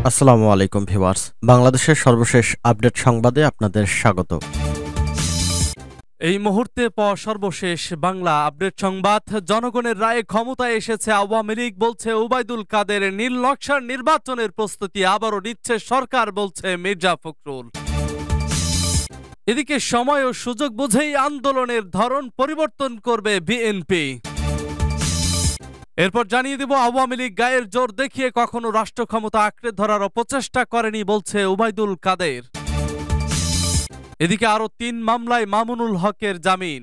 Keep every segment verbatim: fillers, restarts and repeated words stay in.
আসসালামু আলাইকুম ভিউয়ার্স, বাংলাদেশের সর্বশেষ আপডেট সংবাদে আপনাদের স্বাগত। এই মুহূর্তে পর সর্বশেষ বাংলা আপডেট সংবাদ। জনগণের রায়ে ক্ষমতায় এসেছে আওয়ামী লীগ, বলছে ওবায়দুল কাদের। নীল নকশার নির্বাচনের প্রস্তুতি আবারও নিচ্ছে সরকার, বলছে মির্জা ফখরুল। এদিকে সময় ও সুযোগ বুঝেই আন্দোলনের ধরন পরিবর্তন করবে বিএনপি। এরপর জানিয়ে দেব, আওয়ামী লীগ গায়ের জোর দেখিয়ে কখনো রাষ্ট্র ক্ষমতা আঁকড়ে ধরার অপচেষ্টা করেনি, বলছে ওবায়দুল কাদের। এদিকে আরো তিন মামলায় মামুনুল হকের জামিন।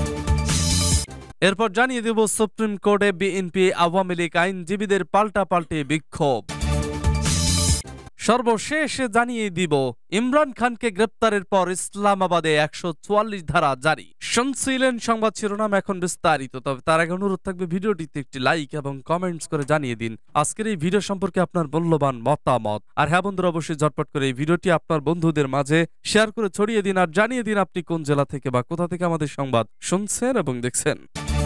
এরপর জানিয়ে দেব, সুপ্রিম কোর্টে বিএনপি আওয়ামী লীগ আইনজীবীদের পাল্টাপাল্টি বিক্ষোভ। সর্বশেষ জানিয়ে দিব, ইমরান খানকে গ্রেপ্তারের পর ইসলামাবাদে একশো চুয়াল্লিশ ধারা জারি। শুনছিলেন সংবাদ শিরোনাম, এখন বিস্তারিত। তবে তার আগে অনুরোধ থাকবে ভিডিওটিতে একটি লাইক এবং কমেন্টস করে জানিয়ে দিন আজকের এই ভিডিও সম্পর্কে আপনার মূল্যবান মতামত। আর হ্যাঁ বন্ধুরা, অবশ্যই ঝটপট করে এই ভিডিওটি আপনার বন্ধুদের মাঝে শেয়ার করে ছড়িয়ে দিন আর জানিয়ে দিন আপনি কোন জেলা থেকে বা কোথা থেকে আমাদের সংবাদ শুনছেন এবং দেখছেন।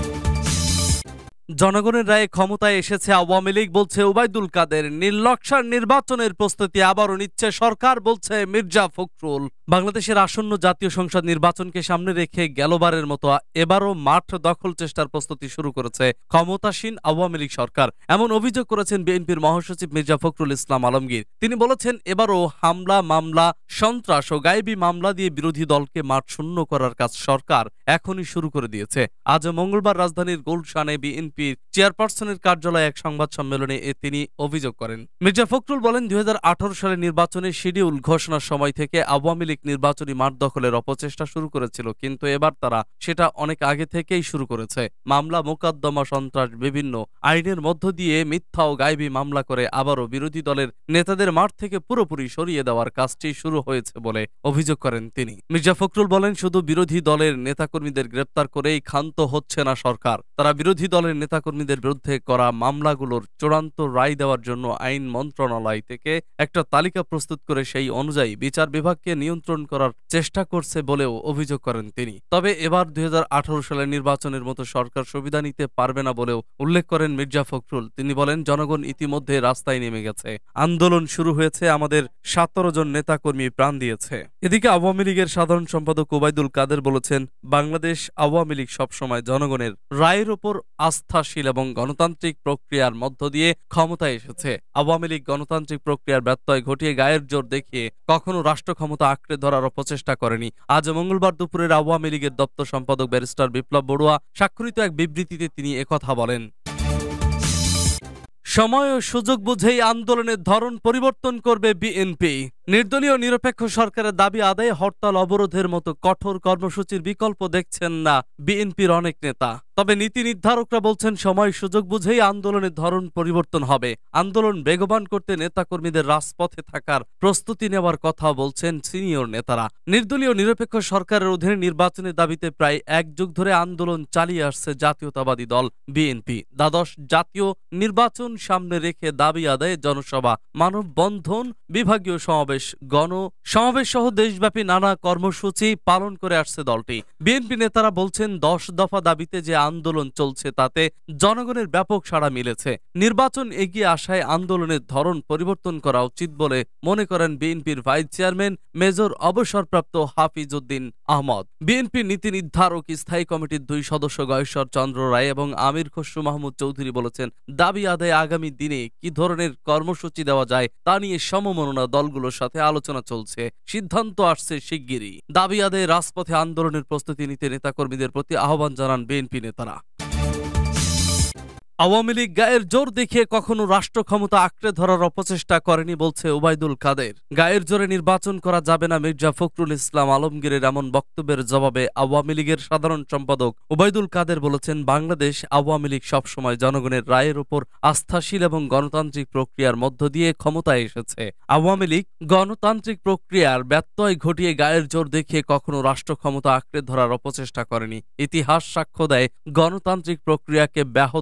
জনগণের রায়ে ক্ষমতায় এসেছে আওয়ামী লীগ, বলছে ওবায়দুল কাদের। নীল নকশার নির্বাচনের প্রস্তুতি আবারও নিচ্ছে সরকার, বলছে মির্জা ফখরুল। বাংলাদেশের আসন্ন জাতীয় সংসদ নির্বাচনকে সামনে রেখে গেলবারের মতো এবারও মাঠ দখল চেষ্টার প্রস্তুতি শুরু করেছে ক্ষমতাসীন আওয়ামী লীগ সরকার। এমন অভিযোগ করেছেন বিএনপির মহাসচিব মির্জা ফখরুল ইসলাম আলমগীর। তিনি বলেছেন, এবারও হামলা, মামলা, সন্ত্রাস ও গায়েবী মামলা দিয়ে বিরোধী দলকে মাঠ শূন্য করার কাজ সরকার এখনই শুরু করে দিয়েছে। আজ মঙ্গলবার রাজধানীর গুলশানে বিএনপি চেয়ারপারসনের কার্যালয়ে এক সংবাদ সম্মেলনে এ তিনি অভিযোগ করেন। মির্জা ফখরুল বলেন, দুই হাজার আঠারো সালে নির্বাচনের শিডিউল ঘোষণার সময় থেকে আওয়ামী লীগ নির্বাচনী মাঠ দখলের অপচেষ্টা শুরু করেছিল, কিন্তু এবার তারা সেটা অনেক আগে থেকেই শুরু করেছে। মামলা, মোকদ্দমা, সন্ত্রাস, বিভিন্ন আইনের মধ্য দিয়ে মিথ্যা ও গায়েবী মামলা করে আবারও বিরোধী দলের নেতাদের মাঠ থেকে পুরোপুরি সরিয়ে দেওয়ার কাজটি শুরু হয়েছে বলে অভিযোগ করেন তিনি। মির্জা ফখরুল বলেন, শুধু বিরোধী দলের নেতাকর্মীদের গ্রেপ্তার করেই ক্ষান্ত হচ্ছে না সরকার। তারা বিরোধী দলের নেতাকর্মীদের বিরুদ্ধে করা মামলাগুলোর চূড়ান্ত রায় দেওয়ার জন্য আইন মন্ত্রণালয় থেকে একটা তালিকা প্রস্তুত করে সেই অনুযায়ী বিচার বিভাগকে নিয়ন্ত্রণ করার চেষ্টা করছে বলেও অভিযোগ করেন তিনি। তবে এবার দুই হাজার আঠারো সালের নির্বাচনের মতো সরকার সুবিধা নিতে পারবে না বলেও উল্লেখ করেন মির্জা ফখরুল। তিনি বলেন, জনগণ ইতিমধ্যে রাস্তায় নেমে গেছে, আন্দোলন শুরু হয়েছে, আমাদের সতেরো জন নেতাকর্মী প্রাণ দিয়েছে। এদিকে আওয়ামী লীগের সাধারণ সম্পাদক ওবায়দুল কাদের বলেছেন, বাংলাদেশ আওয়ামী লীগ সবসময় জনগণের রায়ের ওপর আস্থাশীল এবং গণতান্ত্রিক প্রক্রিয়ার মধ্য দিয়ে ক্ষমতায় এসেছে। আওয়ামী লীগ গণতান্ত্রিক প্রক্রিয়ার ব্যত্যয় ঘটিয়ে গায়ের জোর দেখিয়ে কখনো রাষ্ট্র ক্ষমতা আঁকড়ে ধরার অপচেষ্টা করেনি। আজ মঙ্গলবার দুপুরের আওয়ামী লীগের দপ্তর সম্পাদক ব্যারিস্টার বিপ্লব বড়ুয়া স্বাক্ষরিত এক বিবৃতিতে তিনি একথা বলেন। সময় ও সুযোগ বুঝেই আন্দোলনের ধরন পরিবর্তন করবে বিএনপি। নির্দলীয় নিরপেক্ষ সরকারের দাবি আদায়ে হরতাল, অবরোধের মতো কঠোর কর্মসূচির বিকল্প দেখছেন না বিএনপির অনেক নেতা। তবে নীতি নির্ধারকরা বলছেন, সময় সুযোগ বুঝেই আন্দোলনের ধরন পরিবর্তন হবে। আন্দোলন বেগবান করতে নেতাকর্মীদের রাজপথে থাকার প্রস্তুতি নেওয়ার কথা বলছেন সিনিয়র নেতারা। নির্দলীয় নিরপেক্ষ সরকারের অধীনে নির্বাচনের দাবিতে প্রায় এক যুগ ধরে আন্দোলন চালিয়ে আসছে জাতীয়তাবাদী দল বিএনপি। দ্বাদশ জাতীয় নির্বাচন সামনে রেখে দাবি আদায়ে জনসভা, মানববন্ধন, বিভাগীয় সমাবেশ, গণ সমাবেশ সহ দেশব্যাপী নানা কর্মসূচি পালন করে আসছে দলটি। বিএনপি নেতারা বলছেন, দশ দফা দাবিতে যে আন্দোলন চলছে তাতে জনগণের ব্যাপক সাড়া মিলেছে। নির্বাচন এগিয়ে আসায় আন্দোলনের ধরন পরিবর্তন করা উচিত বলে মনে করেন বিএনপির ভাইস চেয়ারম্যান মেজর অবসরপ্রাপ্ত হাফিজ উদ্দিন আহমদ। বিএনপির নীতি নির্ধারক স্থায়ী কমিটির দুই সদস্য গয়েশ্বর চন্দ্র রায় এবং আমির খসরু মাহমুদ চৌধুরী বলেছেন, দাবি আদায়ে আগামী দিনে কি ধরনের কর্মসূচি দেওয়া যায় তা নিয়ে সমমননা দলগুলোর সাথে আলোচনা চলছে, সিদ্ধান্ত আসছে শিগগিরই। দাবি আদায়ে রাজপথে আন্দোলনের প্রস্তুতি নিতে নেতাকর্মীদের প্রতি আহ্বান জানান বিএনপি নেতারা। আওয়ামী লীগ গায়ের জোর দেখিয়ে কখনো রাষ্ট্র ক্ষমতা আঁকড়ে ধরার অপচেষ্টা করেনি, বলছে ওবায়দুল কাদের। গায়ের জোরে নির্বাচন করা যাবে না, মির্জা ফখরুল ইসলাম আলমগীরের এমন বক্তব্যের জবাবে আওয়ামী লীগের সাধারণ সম্পাদক ওবায়দুল কাদের বলেছেন, বাংলাদেশ আওয়ামী লীগ সবসময় জনগণের রায়ের উপর আস্থাশীল এবং গণতান্ত্রিক প্রক্রিয়ার মধ্য দিয়ে ক্ষমতায় এসেছে। আওয়ামী লীগ গণতান্ত্রিক প্রক্রিয়ার ব্যত্যয় ঘটিয়ে গায়ের জোর দেখিয়ে কখনো রাষ্ট্র ক্ষমতা আঁকড়ে ধরার অপচেষ্টা করেনি। ইতিহাস সাক্ষ্য দেয়, গণতান্ত্রিক প্রক্রিয়াকে ব্যাহত করে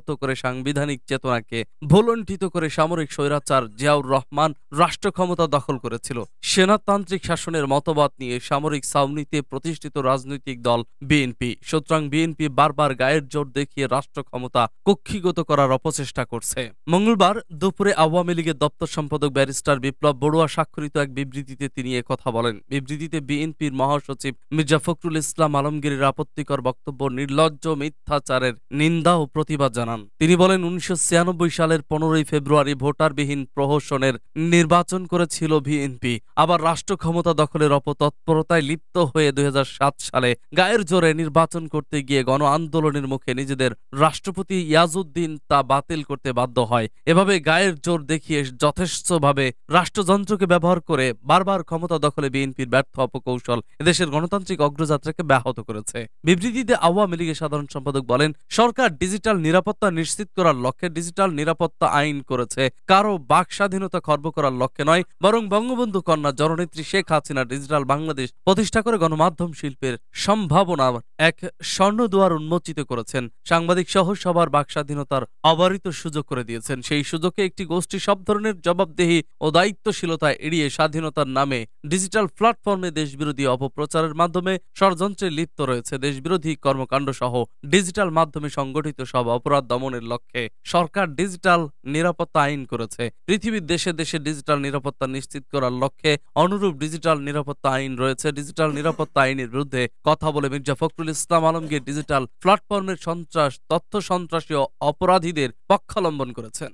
সাংবিধানিক চেতনাকে ভুলণ্ঠিত করে সামরিক স্বৈরাচার জিয়াউর রহমান রাষ্ট্র ক্ষমতা দখল করেছিল। সেনাতান্ত্রিক শাসনের মতবাদ নিয়ে সামরিক ছাউনিতে প্রতিষ্ঠিত রাজনৈতিক দল বিএনপি। সুতরাং বিএনপি বারবার গায়ের জোর দেখিয়ে রাষ্ট্র ক্ষমতা কক্ষিগত করার অপচেষ্টা করছে। মঙ্গলবার দুপুরে আওয়ামী লীগের দপ্তর সম্পাদক ব্যারিস্টার বিপ্লব বড়ুয়া স্বাক্ষরিত এক বিবৃতিতে তিনি একথা বলেন। বিবৃতিতে বিএনপির মহাসচিব মির্জা ফখরুল ইসলাম আলমগীরের আপত্তিকর বক্তব্য নির্লজ্জ মিথ্যাচারের নিন্দা ও প্রতিবাদ জানান। তিনি বলেন, উনিশশো ছিয়ানব্বই সালের পনেরোই ফেব্রুয়ারি ভোটারবিহীন প্রহসনের নির্বাচন করেছিল বিএনপি। আবার রাষ্ট্র ক্ষমতা দখলের অপতৎপরতায় লিপ্ত হয়ে দুই হাজার সাত সালে গায়ের জোরে নির্বাচন করতে গিয়ে গণ আন্দোলনের মুখে নিজেদের রাষ্ট্রপতি ইয়াজউদ্দিন তা বাতিল করতে বাধ্য হয়। এভাবে গায়ের জোর দেখিয়ে যথেষ্টভাবে রাষ্ট্রযন্ত্রকে ব্যবহার করে বারবার ক্ষমতা দখলে বিএনপির ব্যর্থ অপকৌশল এদেশের গণতান্ত্রিক অগ্রযাত্রাকে ব্যাহত করেছে। বিবৃতিতে আওয়ামী লীগের সাধারণ সম্পাদক বলেন, সরকার ডিজিটাল নিরাপত্তা নিশ্চিত করার লক্ষ্যে ডিজিটাল নিরাপত্তা আইন করেছে। কারো বাক স্বাধীনতা খর্ব করার লক্ষ্যে নয়, বরং বঙ্গবন্ধু কন্যা জননেত্রী শেখ হাসিনা ডিজিটাল বাংলাদেশ প্রতিষ্ঠা করে গণমাধ্যম শিল্পের সম্ভাবনার এক স্বর্ণদুয়ার উন্মোচিত করেছেন। সাংবাদিক সহ সবার বাক স্বাধীনতার অবারিত সুযোগ করে দিয়েছেন। সেই সুযোগে একটি গোষ্ঠী সব ধরনের জবাবদেহি ও দায়িত্বশীলতা এড়িয়ে স্বাধীনতার নামে ডিজিটাল প্ল্যাটফর্মে দেশবিরোধী অপপ্রচারের মাধ্যমে ষড়যন্ত্রে লিপ্ত রয়েছে। দেশবিরোধী কর্মকাণ্ড সহ ডিজিটাল মাধ্যমে সংগঠিত সব অপরাধ দমনের লক্ষ্যে সরকার ডিজিটাল নিরাপত্তা আইন করেছে। পৃথিবীর দেশে দেশে ডিজিটাল নিরাপত্তা নিশ্চিত করার লক্ষ্যে অনুরূপ ডিজিটাল নিরাপত্তা আইন রয়েছে। ডিজিটাল নিরাপত্তা আইনের বিরুদ্ধে কথা বলে মির্জা ফখরুল ইসলাম আলমগীর ডিজিটাল প্ল্যাটফর্মের সন্ত্রাস তথ্য সন্ত্রাসী ও অপরাধীদের পক্ষাবলম্বন করেছেন।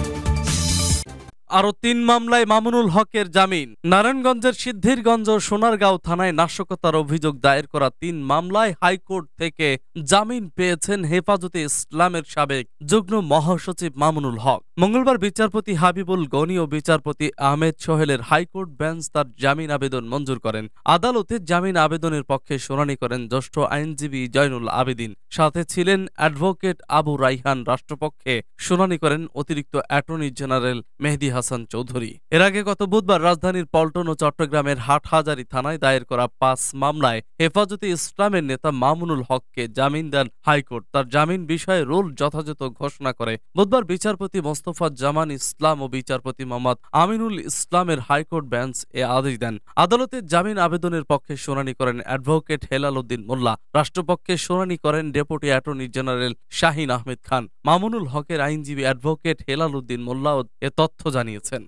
আরো তিন মামলায় মামুনুল হকের জামিন। নারায়ণগঞ্জের সিদ্ধিরগঞ্জ ও সোনারগাঁও থানায় নাশকতার অভিযোগ দায়ের করা তিন মামলায় হাইকোর্ট থেকে জামিন পেয়েছেন হেফাজতে ইসলামের সাবেক যুগ্ম মহাসচিব মামুনুল হক। মঙ্গলবার বিচারপতি হাবিবুল গনি ও বিচারপতি আহমেদ সোহেলের হাইকোর্ট বেঞ্চ তার জামিন আবেদন মঞ্জুর করেন। আদালতে জামিন আবেদনের পক্ষে শুনানি করেন জ্যেষ্ঠ আইনজীবী জয়নুল আবেদিন। সাথে ছিলেন অ্যাডভোকেট আবু রাইহান। রাষ্ট্রপক্ষে শুনানি করেন অতিরিক্ত অ্যাটর্নি জেনারেল মেহেদী হাসান চৌধুরী। এর আগে গত বুধবার রাজধানীর পল্টন ও চট্টগ্রামের হাটহাজারী থানায় দায়ের করা পাঁচ মামলায় হেফাজতে ইসলামের নেতা মামুনুল হককে জামিন দেন হাইকোর্ট। তার জামিন বিষয়ে রুল যথাযথ ঘোষণা করে বুধবার বিচারপতি মোস্তফা জামান ইসলাম ও বিচারপতি মোহাম্মদ আমিনুল ইসলামের হাইকোর্ট বেঞ্চ এ আদেশ দেন। আদালতে জামিন আবেদনের পক্ষে শুনানি করেন অ্যাডভোকেট হেলাল উদ্দিন মোল্লা। রাষ্ট্রপক্ষে শুনানি করেন deputy attorney general Shahin Ahmed Khan. Mamunul হকের আইনজীবী অ্যাডভোকেট হেলাল উদ্দিন মোল্লা এ তথ্য জানিয়েছেন।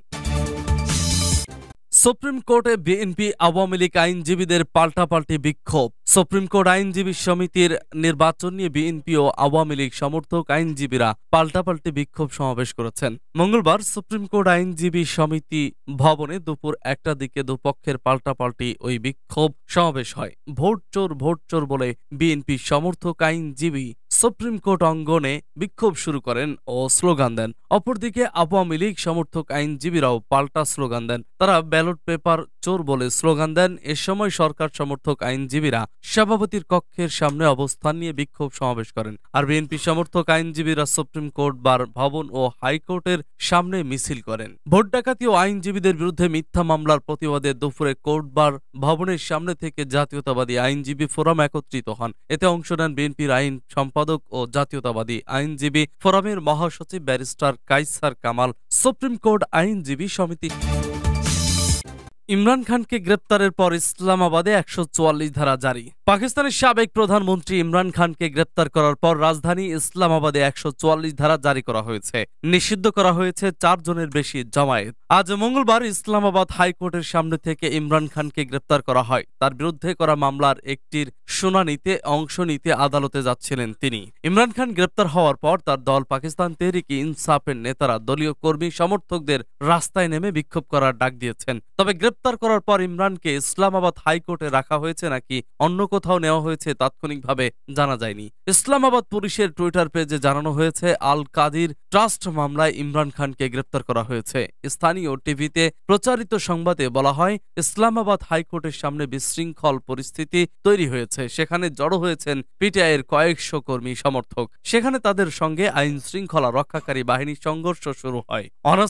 সুপ্রিম কোর্টে বিএনপি আওয়ামী লীগ আইনজীবীদের পাল্টাপাল্টি বিক্ষোভ। সুপ্রিম কোর্ট আইনজীবী সমিতির নির্বাচন নিয়ে বিএনপি ও আওয়ামী লীগ সমর্থক আইনজীবীরা পাল্টাপাল্টি বিক্ষোভ সমাবেশ করেছেন। মঙ্গলবার সুপ্রিম কোর্ট আইনজীবী সমিতি ভবনে দুপুর একটার দিকে দুপক্ষের পাল্টাপাল্টি ওই বিক্ষোভ সমাবেশ হয়। ভোট চোর ভোট চোর বলে বিএনপি সমর্থক আইনজীবী সুপ্রিম কোর্ট অঙ্গনে বিক্ষোভ শুরু করেন ও স্লোগান দেন। অপরদিকে আওয়ামী লীগ সমর্থক আইনজীবীরাও পাল্টা স্লোগান দেন। তারা ব্যালট পেপার চোর বলে স্লোগান দেন। এ সময় সরকার সমর্থক আইনজীবীরা সভাপতির কক্ষের সামনে অবস্থান নিয়ে বিক্ষোভ সমাবেশ করেন। আর বিএনপি সমর্থক আইনজীবীরা সুপ্রিম কোর্ট বার ভবন ও হাইকোর্টের সামনে মিছিল করেন। ভোট ডাকাতি ও আইনজীবীদের বিরুদ্ধে মিথ্যা মামলার প্রতিবাদে দুপুরে কোর্ট বার ভবনের সামনে থেকে জাতীয়তাবাদী আইনজীবী ফোরাম একত্রিত হন। এতে অংশ নেন বিএনপির আইন সম্পাদক ও জাতীয়তাবাদী আইনজীবী ফোরামের মহাসচিব barrister Kaisar Kamal. Supreme court আইনজীবী সমিতি ইমরান খানকে গ্রেপ্তারের পর ইসলামাবাদে একশো চুয়াল্লিশ ধারা জারি। পাকিস্তানের সাবেক প্রধানমন্ত্রী ইমরান খানকে গ্রেপ্তার করার পর রাজধানী ইসলামাবাদে একশো চুয়াল্লিশ ধারা জারি করা হয়েছে। নিষিদ্ধ করা হয়েছে চার জনের বেশি জমায়েত। আজ মঙ্গলবার ইসলামাবাদ হাইকোর্টের সামনে থেকে ইমরান খানকে গ্রেপ্তার করা হয়। তার বিরুদ্ধে করা মামলার একটির শুনানিতে অংশ নিতে আদালতে যাচ্ছিলেন তিনি। ইমরান খান গ্রেপ্তার হওয়ার পর তার দল পাকিস্তান তেহরিকে ইনসাফের নেতারা দলীয় কর্মী সমর্থকদের রাস্তায় নেমে বিক্ষোভ করার ডাক দিয়েছেন। তবে গ্রেপ্তার করার পর ইমরানকে ইসলামাবাদ হাইকোর্টে রাখা হয়েছে নাকি অন্য কোথাও নেওয়া হয়েছে তাৎক্ষণিকভাবে জানা যায়নি। ইসলামাবাদ পুলিশের টুইটার পেজে জানানো হয়েছে, আল কাদির ট্রাস্ট মামলায় ইমরান খানকে গ্রেপ্তার করা হয়েছে। স্থানীয় টিভিতে প্রচারিত সংবাদে বলা হয়, ইসলামাবাদ হাইকোর্টের সামনে বিশৃঙ্খল পরিস্থিতি তৈরি হয়েছে। সেখানে জড়ো হয়েছেন পিটিআইয়ের কয়েকশো কর্মী সমর্থক। সেখানে তাদের সঙ্গে আইন শৃঙ্খলা রক্ষাকারী বাহিনীর সংঘর্ষ শুরু হয়।